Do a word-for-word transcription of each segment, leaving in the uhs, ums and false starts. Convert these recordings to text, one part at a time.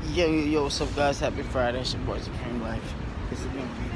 Yo, yo, yo, what's up, guys? Happy Friday. It's your boy Supreme Life. This is gonna be.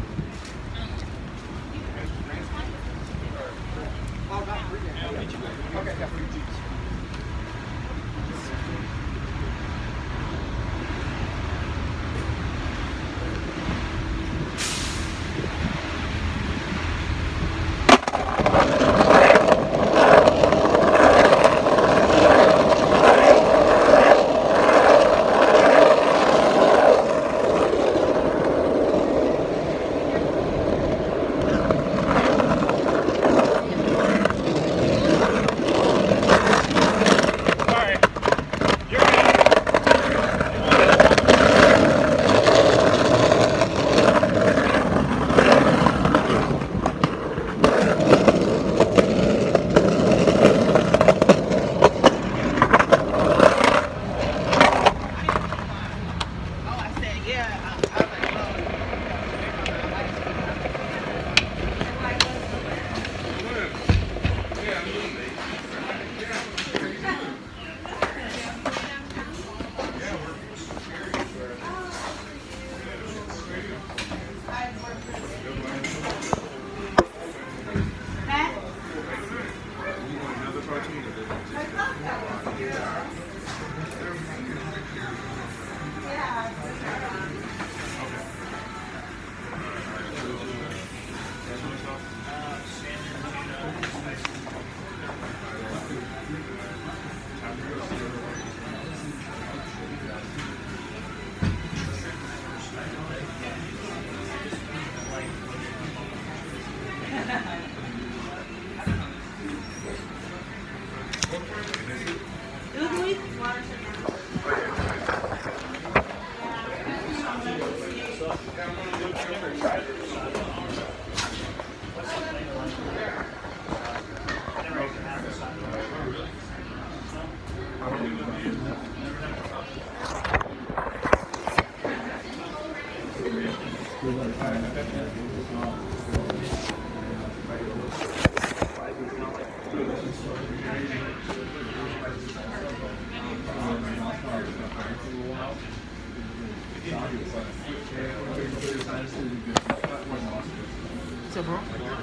What's up, bro?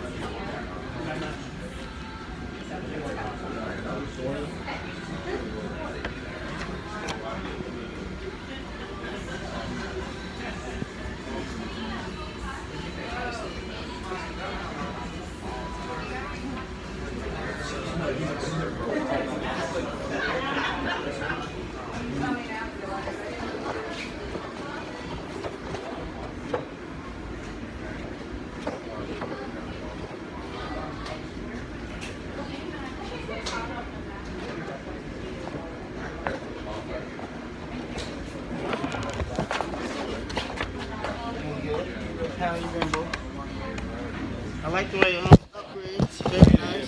How you been, bro? I like the way um upgrades. Very nice.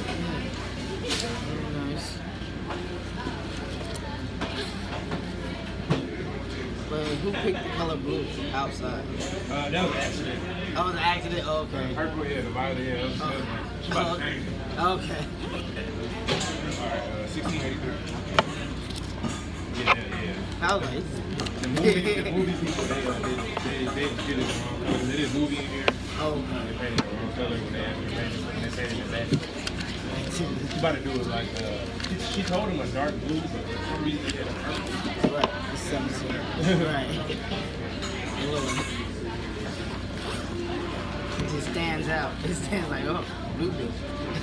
Very nice. But who picked the color blue outside? Uh, that was an accident. That was an accident? Oh, okay. Purple, yeah, the violet, yeah. That was, Oh. she about to change it. Okay. Alright, uh, sixteen eighty-three. Yeah, yeah. I was like, The movie, the movie people, they, uh, they, they, they get it wrong color. It is movie in here. oh, They painted the wrong color when they actually painted it, when they painted it back. What she about to do is like, uh, she, she told him a dark blue, but for some reason he had a purple. right. It's something. Right. It just stands out. It stands like, oh, blue blue.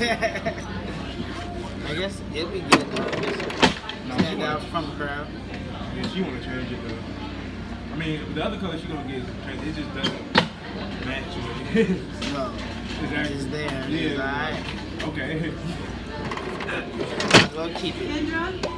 I guess it'll be good though. Just stand out from the crowd. Yeah, she want to change it though. I mean, the other color she gonna get is changed. It just doesn't match what it is. No. It's just there. Yeah. It's alright. Okay. We'll keep it.